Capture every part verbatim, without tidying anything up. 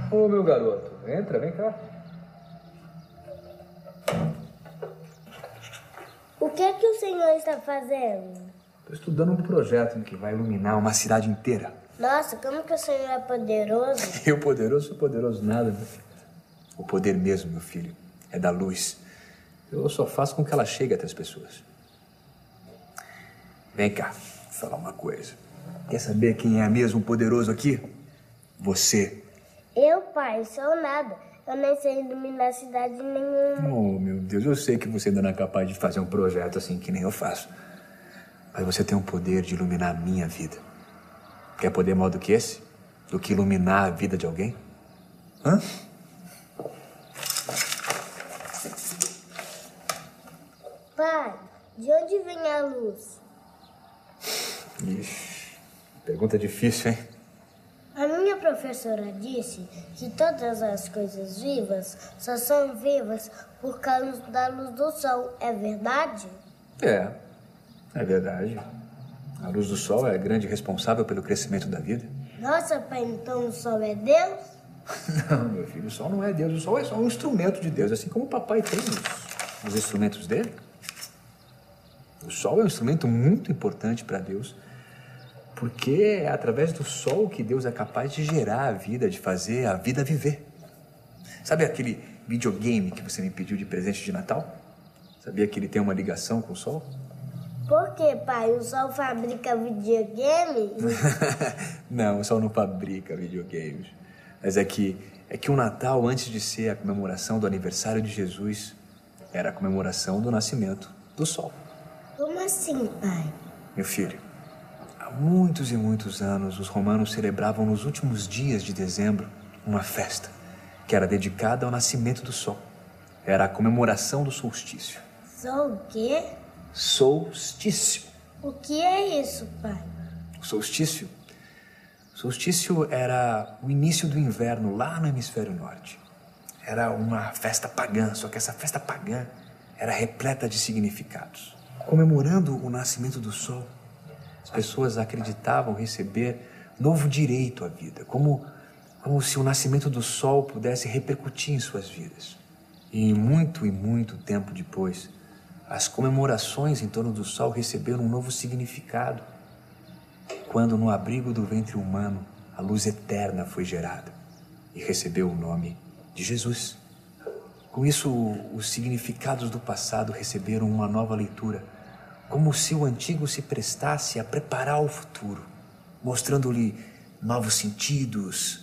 Ô, meu garoto, entra, vem cá. O que é que o senhor está fazendo? Estou estudando um projeto que vai iluminar uma cidade inteira. Nossa, como que o senhor é poderoso? Eu poderoso? Sou poderoso nada, meu filho. O poder mesmo, meu filho, é da luz. Eu só faço com que ela chegue até as pessoas. Vem cá, vou falar uma coisa. Quer saber quem é mesmo poderoso aqui? Você. Eu, pai, sou nada. Eu nem sei iluminar cidade nenhuma. Oh, meu Deus, eu sei que você ainda não é capaz de fazer um projeto assim que nem eu faço. Mas você tem o poder de iluminar a minha vida. Quer poder maior do que esse? Do que iluminar a vida de alguém? Hã? Pai, de onde vem a luz? Ixi, pergunta difícil, hein? A minha professora disse que todas as coisas vivas só são vivas por causa da luz do sol. É verdade? É, é verdade. A luz do sol é a grande responsável pelo crescimento da vida. Nossa, pai, então o sol é Deus? Não, meu filho, o sol não é Deus. O sol é só um instrumento de Deus, assim como o papai tem os, os instrumentos dele. O sol é um instrumento muito importante para Deus, porque é através do sol que Deus é capaz de gerar a vida, de fazer a vida viver. Sabe aquele videogame que você me pediu de presente de Natal? Sabia que ele tem uma ligação com o sol? Por que, pai? O sol fabrica videogame? Não, o sol não fabrica videogames. Mas é que, é que o Natal, antes de ser a comemoração do aniversário de Jesus, era a comemoração do nascimento do sol. Como assim, pai? Meu filho, há muitos e muitos anos, os romanos celebravam nos últimos dias de dezembro uma festa que era dedicada ao nascimento do sol. Era a comemoração do solstício. Sol o quê? Solstício. O que é isso, pai? O solstício? O solstício era o início do inverno lá no hemisfério norte. Era uma festa pagã, só que essa festa pagã era repleta de significados. Comemorando o nascimento do sol, as pessoas acreditavam receber novo direito à vida, como, como se o nascimento do sol pudesse repercutir em suas vidas. E muito e muito tempo depois, as comemorações em torno do sol receberam um novo significado, quando no abrigo do ventre humano a luz eterna foi gerada e recebeu o nome de Jesus. Com isso, os significados do passado receberam uma nova leitura, como se o antigo se prestasse a preparar o futuro, mostrando-lhe novos sentidos,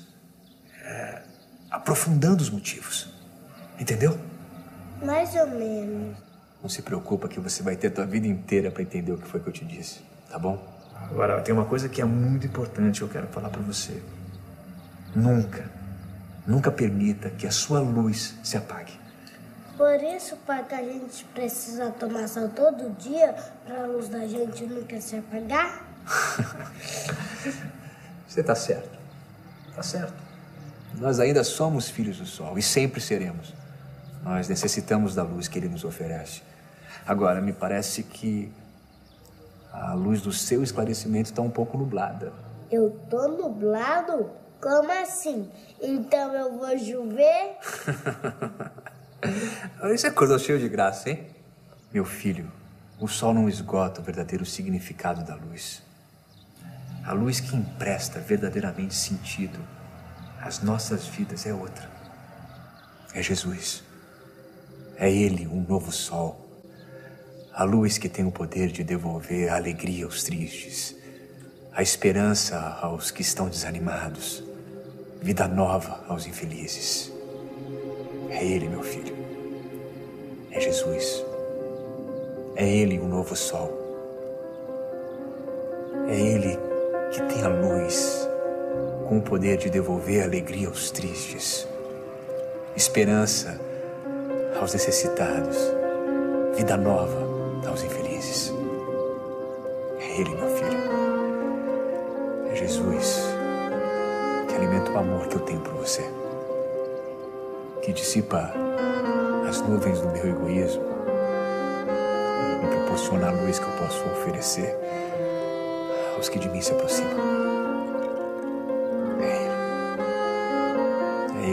é, aprofundando os motivos. Entendeu? Mais ou menos. Não se preocupa que você vai ter a tua vida inteira para entender o que foi que eu te disse, tá bom? Agora, tem uma coisa que é muito importante que eu quero falar para você. Nunca, nunca permita que a sua luz se apague. Por isso, pai, que a gente precisa tomar sol todo dia para a luz da gente nunca se apagar? Você tá certo. Tá certo. Nós ainda somos filhos do sol e sempre seremos. Nós necessitamos da luz que ele nos oferece. Agora, me parece que a luz do seu esclarecimento está um pouco nublada. Eu tô nublado? Como assim? Então eu vou chover? Isso é coisa cheia de graça, hein? Meu filho, o sol não esgota o verdadeiro significado da luz. A luz que empresta verdadeiramente sentido às nossas vidas é outra. É Jesus. É Ele, um novo sol. A luz que tem o poder de devolver a alegria aos tristes, a esperança aos que estão desanimados, vida nova aos infelizes. É Ele, meu filho. É Jesus. É Ele, o novo sol. É Ele que tem a luz com o poder de devolver alegria aos tristes, esperança aos necessitados, vida nova aos infelizes. É Ele, meu filho. É Jesus que alimenta o amor que eu tenho por você, que dissipa as nuvens do meu egoísmo e me proporciona a luz que eu posso oferecer aos que de mim se aproximam. É Ele. É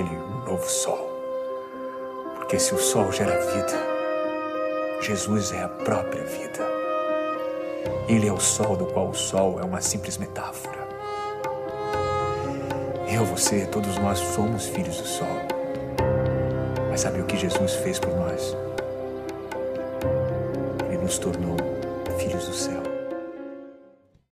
novo sol. Porque se o sol gera vida, Jesus é a própria vida. Ele é o sol do qual o sol é uma simples metáfora. Eu, você, todos nós somos filhos do sol. Mas sabe o que Jesus fez por nós? Ele nos tornou filhos do céu.